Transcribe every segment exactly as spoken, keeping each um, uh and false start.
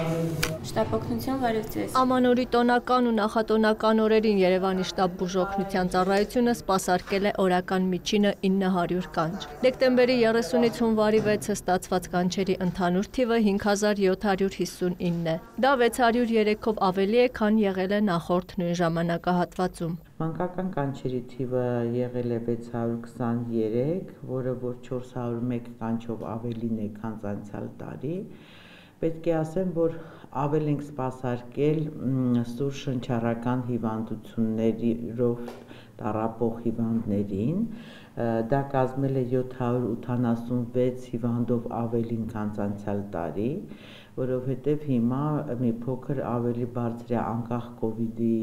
Շտապօգնություն վարիվ ձեզ։ Ամանորի տոնական ու նախատոնական օրերին Երևանի շտաբ բուժօգնության ծառայությունը սպասարկել է օրական միջինը ինը հարյուր կանչ։ Դեկտեմբերի երեսունից հունվարի վեցը ստացված կանչերի ընդհանուր թիվը հինգ հազար յոթ հարյուր հիսունինն է։ Դա վեց հարյուր երեքով ավելի է, քան եղել է նախորդ նույն ժամանակահատվածում։ Մանկական կանչերի թիվը եղել է վեց հարյուր քսաներեք, որը որ չորս հարյուր մեկ կանչով ավելին է, քան անցյալ տարի։ Պետք է ասեմ, որ ավել ենք սպասարկել սուր շնչառական հիվանդություններով տառապող հիվանդներին, դա կազմել է յոթ հարյուր ութանասունվեց հիվանդով ավելին, քան անցյալ տարի, որովհետև հիմա մի փոքր ավելի բարձր է անկախ կովիդի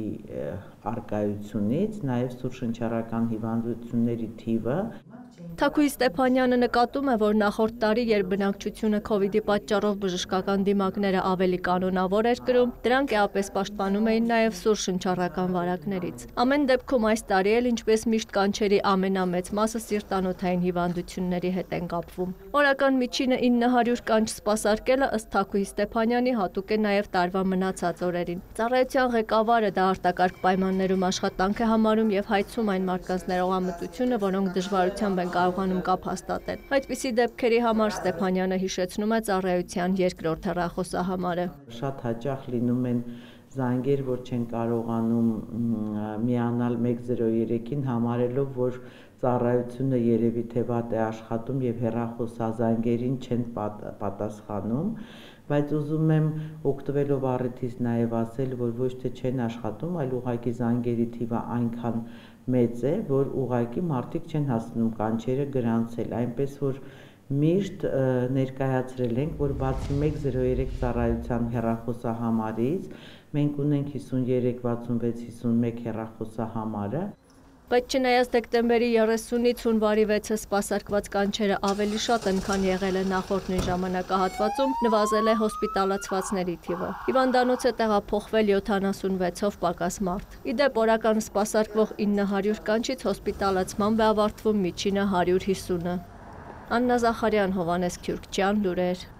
առկայությունից, նաև սուր շնչառական հիվանդությունների թիվը։ Թաքուի Ստեփանյանը նկատում է, որ նախորդ տարի, երբ բնակչությունը քովիդի պատճառով բժշկական դիմակները ավելի կանոնավոր էր կրում, դրանք էապես պաշտպանում էին նաև սուր շնչառական վարակներից։ Ամեն դեպքում այս տարի էլ, ինչպես միշտ, կանչերի ամենամեծ մասը սիրտանոթային հիվանդությունների հետ են կապվում։ Օրական միջինը ինը հարյուր կանչ սպասարկելը ըստ Թաքուի Ստեփանյանի հատուկ է նաև տարվա մնացած օրերին։ Ծառայության ղեկավարը դա արտակարգ պայմաններում աշխատանք է համարում եւ հայցում այն մարդկանց ներողամտությունը, որոնք դժվարությամբ են կարողանում կապ հաստատել։ Այդպիսի դեպքերի համար Ստեփանյանը հիշեցնում է ծառայության երկրորդ հեռախոսահամարը։ Շատ հաճախ լինում են զանգեր, որ չեն կարողանում միանալ մեկ զրո երեքին, համարելով, որ ծառայությունը երևի թե վատ է աշխատում եւ հեռախոսազանգերին չեն պատասխանում, բայց ուզում եմ օգտվելով առիթից նաև ասել, որ ոչ թե չեն աշխատում, այլ ուղղակի զանգերի թիվը այնքան մեծ է, որ ուղղակի մարդիկ չեն հասնում կանչերը գրանցել, այնպես որ միշտ ներկայացրել ենք, որ բացի մեկ զրո երեք ծառայության հեռախոսահամարից մենք ունենք հիսուներեք վաթսունվեց հիսունմեկ հեռախոսահամարը։ Բայց չնայած դեկտեմբերի երեսունից հունվարի վեցը սպասարկված կանչերը ավելի շատ են, քան եղել է նախորդ նույն ժամանակահատվածում, նվազել է հոսպիտալացվածների թիվը։ Հիվանդանոց է տեղափոխվել յոթանասունվեցով պակաս մարդ։ Ի դեպ, օրական սպասարկվող ինը հարյուր կանչից հոսպիտալացմամբ է ավարտվում միջինը հարյուր հիսունը։ Աննա Զախարյան, Հովհաննես Քյուրքչյան, լուրեր։